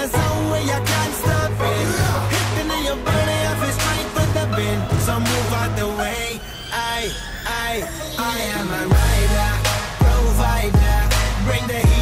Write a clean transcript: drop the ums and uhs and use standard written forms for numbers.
zone where you can't stop it. Hitting in your body, I feel strength with the wind. So move out the way. I am a rider, provider. Bring the heat.